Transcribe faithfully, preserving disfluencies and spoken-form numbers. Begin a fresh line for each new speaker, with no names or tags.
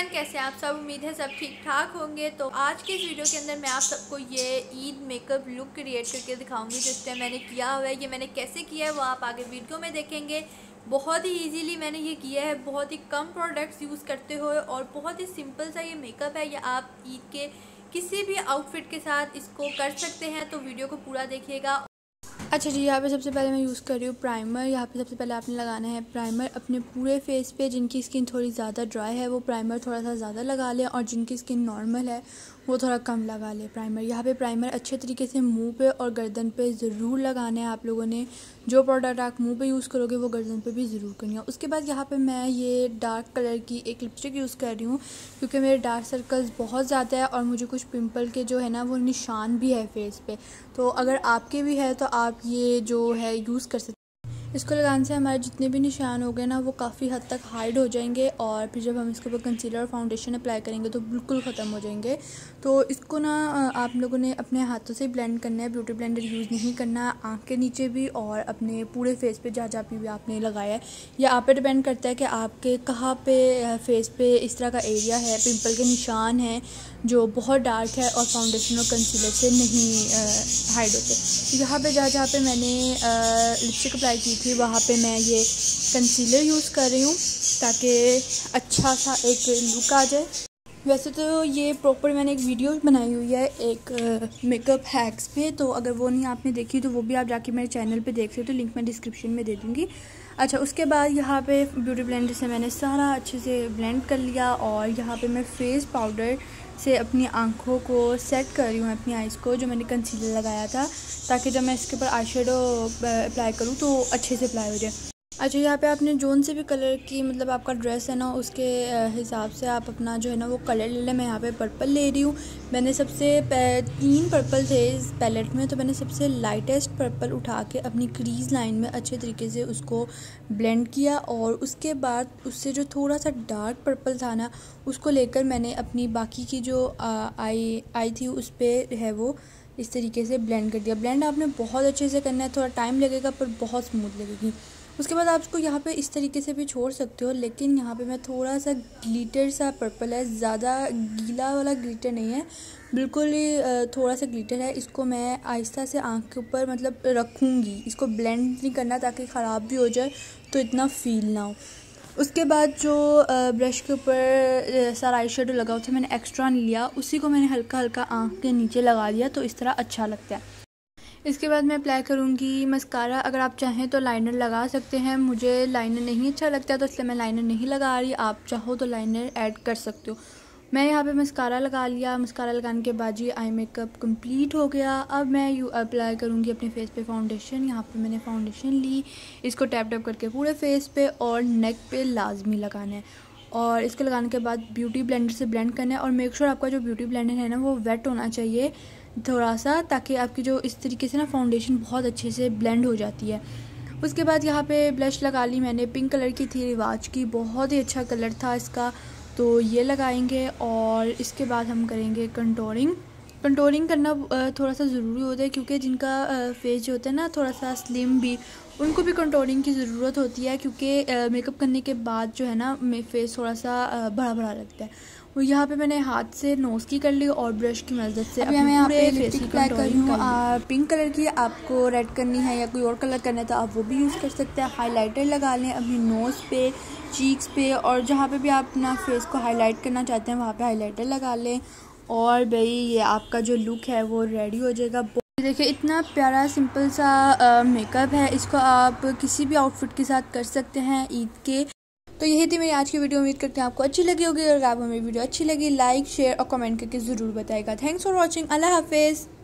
Everyone, कैसे आप सब। उम्मीद है सब ठीक ठाक होंगे। तो आज के इस वीडियो के अंदर मैं आप सबको ये ईद मेकअप लुक क्रिएट करके दिखाऊंगी जिस टाइम मैंने किया हुआ है। ये मैंने कैसे किया है वो आप आगे वीडियो में देखेंगे। बहुत ही इजीली मैंने ये किया है, बहुत ही कम प्रोडक्ट्स यूज़ करते हुए, और बहुत ही सिंपल सा ये मेकअप है। ये आप ईद के किसी भी आउटफिट के साथ इसको कर सकते हैं, तो वीडियो को पूरा देखिएगा।
अच्छा जी, यहाँ पे सबसे पहले मैं यूज़ कर रही हूँ प्राइमर। यहाँ पे सबसे पहले आपने लगाना है प्राइमर अपने पूरे फेस पे। जिनकी स्किन थोड़ी ज़्यादा ड्राई है वो प्राइमर थोड़ा सा ज़्यादा लगा लें, और जिनकी स्किन नॉर्मल है वो थोड़ा कम लगा लें प्राइमर। यहाँ पे प्राइमर अच्छे तरीके से मुंह पे और गर्दन पे ज़रूर लगाना है आप लोगों ने। जो प्रोडक्ट आप मुंह पे यूज़ करोगे वो गर्दन पे भी ज़रूर करनी है। उसके बाद यहाँ पे मैं ये डार्क कलर की एक लिपस्टिक यूज़ कर रही हूँ, क्योंकि मेरे डार्क सर्कल्स बहुत ज़्यादा है और मुझे कुछ पिंपल के जो है ना वो निशान भी है फेस पे। तो अगर आपके भी है तो आप ये जो है यूज़ कर सकते हैं। इसको लगाने से हमारे जितने भी निशान हो गए ना वो काफ़ी हद तक हाइड हो जाएंगे, और फिर जब हम इसके ऊपर कंसीलर और फाउंडेशन अप्लाई करेंगे तो बिल्कुल ख़त्म हो जाएंगे। तो इसको ना आप लोगों ने अपने हाथों से ब्लेंड करना है, ब्यूटी ब्लेंडर यूज़ नहीं करना। आँख के नीचे भी और अपने पूरे फेस पे जहाँ जहाँ भी आपने लगाया है, यह आप पे डिपेंड करता है कि आपके कहाँ पे फेस पे इस तरह का एरिया है, पिंपल के निशान हैं जो बहुत डार्क है और फाउंडेशन और कंसीलर से नहीं हाइड होते। यहाँ पे जहाँ जहाँ पे मैंने लिपस्टिक अप्लाई की थी वहाँ पे मैं ये कंसीलर यूज़ कर रही हूँ ताकि अच्छा सा एक लुक आ जाए। वैसे तो ये प्रॉपर मैंने एक वीडियो बनाई हुई है एक मेकअप हैक्स पे, तो अगर वो नहीं आपने देखी तो वो भी आप जाके मेरे चैनल पे देख सकते हो, तो लिंक मैं डिस्क्रिप्शन में दे दूँगी। अच्छा, उसके बाद यहाँ पे ब्यूटी ब्लेंडर से मैंने सारा अच्छे से ब्लेंड कर लिया, और यहाँ पे मैं फेस पाउडर से अपनी आँखों को सेट कर रही हूँ, अपनी आइज़ को, जो मैंने कंसीलर लगाया था, ताकि जब मैं इसके ऊपर आई शेडो अप्लाई करूँ तो अच्छे से अप्लाई हो जाए। अच्छा, यहाँ पे आपने जोन से भी कलर की मतलब आपका ड्रेस है ना उसके हिसाब से आप अपना जो है ना वो कलर ले लें। मैं यहाँ पे पर्पल ले रही हूँ। मैंने सबसे तीन पर्पल थे इस पैलेट में, तो मैंने सबसे लाइटेस्ट पर्पल उठा के अपनी क्रीज़ लाइन में अच्छे तरीके से उसको ब्लेंड किया, और उसके बाद उससे जो थोड़ा सा डार्क पर्पल था ना उसको लेकर मैंने अपनी बाकी की जो आई आई थी उस पर है वो इस तरीके से ब्लेंड कर दिया। ब्लेंड आपने बहुत अच्छे से करना है, थोड़ा टाइम लगेगा पर बहुत स्मूथ लगेगी। उसके बाद आप इसको यहाँ पे इस तरीके से भी छोड़ सकते हो, लेकिन यहाँ पे मैं थोड़ा सा ग्लिटर सा पर्पल है, ज़्यादा गीला वाला ग्लिटर नहीं है, बिल्कुल ही थोड़ा सा ग्लिटर है। इसको मैं आहिस्ता से आँख के ऊपर मतलब रखूँगी, इसको ब्लेंड नहीं करना ताकि ख़राब भी हो जाए तो इतना फील ना हो। उसके बाद जो ब्रश के ऊपर सारा आई शेडो लगा हुआ था मैंने एक्स्ट्रा नहीं लिया, उसी को मैंने हल्का हल्का आँख के नीचे लगा लिया, तो इस तरह अच्छा लगता है। इसके बाद मैं अप्लाई करूँगी मस्कारा। अगर आप चाहें तो लाइनर लगा सकते हैं, मुझे लाइनर नहीं अच्छा लगता तो इसलिए मैं लाइनर नहीं लगा रही। आप चाहो तो लाइनर ऐड कर सकते हो। मैं यहाँ पे मस्कारा लगा लिया। मस्कारा लगाने के बाद ये आई मेकअप कंप्लीट हो गया। अब मैं यू अप्लाई करूँगी अपने फेस पे फाउंडेशन। यहाँ पे मैंने फाउंडेशन ली, इसको टैप टैप करके पूरे फेस पे और नेक पे लाजमी लगाना है, और इसको लगाने के बाद ब्यूटी ब्लेंडर से ब्लेंड करना है। और मेक श्योर आपका जो ब्यूटी ब्लेंडर है ना वो वेट होना चाहिए थोड़ा सा, ताकि आपकी जो इस तरीके से ना फाउंडेशन बहुत अच्छे से ब्लेंड हो जाती है। उसके बाद यहाँ पे ब्लश लगा ली मैंने, पिंक कलर की थी रिवाज की, बहुत ही अच्छा कलर था इसका, तो ये लगाएंगे। और इसके बाद हम करेंगे कंटोरिंग। कंटोरिंग करना थोड़ा सा ज़रूरी होता है, क्योंकि जिनका फेस जो होता है ना थोड़ा सा स्लिम भी, उनको भी कंटोरिंग की ज़रूरत होती है, क्योंकि मेकअप करने के बाद जो है ना मेरा फेस थोड़ा सा बड़ा बड़ा लगता है। वो यहाँ पे मैंने हाथ से नोज़ की कर ली और ब्रश की मदद से अभी मैं यहाँ पे लिपस्टिक अप्लाई कर रही हूँ पिंक कलर की। आपको रेड करनी है या कोई और कलर करना है तो आप वो भी यूज़ कर सकते हैं। हाइलाइटर लगा लें अपनी नोज़ पे, चीक्स पे, और जहाँ पे भी आप अपना फेस को हाईलाइट करना चाहते हैं वहाँ पे हाइलाइटर लगा लें, और भाई ये आपका जो लुक है वो रेडी हो जाएगा। देखिए इतना प्यारा सिंपल सा मेकअप है, इसको आप किसी भी आउटफिट के साथ कर सकते हैं ईद के। तो यही थी मेरी आज की वीडियो। उम्मीद करते हैं आपको अच्छी लगी होगी, और अगर आपको मेरी वीडियो अच्छी लगी लाइक शेयर और कमेंट करके ज़रूर बताएगा। Thanks for watching. अल्लाह हाफिज़।